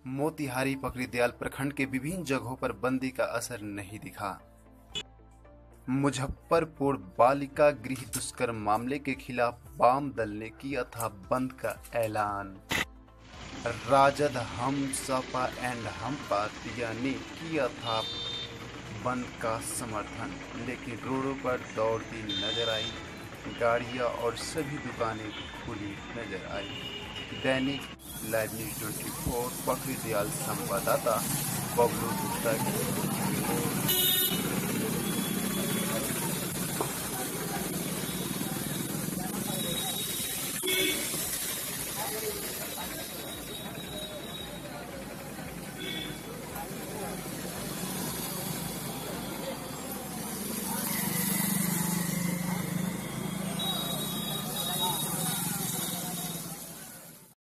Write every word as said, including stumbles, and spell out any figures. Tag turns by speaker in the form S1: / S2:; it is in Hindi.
S1: मोतिहारी पकड़ीदयाल प्रखंड के विभिन्न जगहों पर बंदी का असर नहीं दिखा। मुजफ्फरपुर बालिका गृह दुष्कर्म मामले के खिलाफ वाम दल ने किया था बंद का ऐलान। राजद, हम सपा एंड हम पार्टियां ने किया था बंद का समर्थन, लेकिन रोडों पर दौड़ती नजर आई गाड़ियां और सभी दुकानें खुली नजर आई। दैनिक लाइव न्यूज चौबीस पकड़ीदयाल संवाददाता बबलू गुप्ता की रिपोर्ट।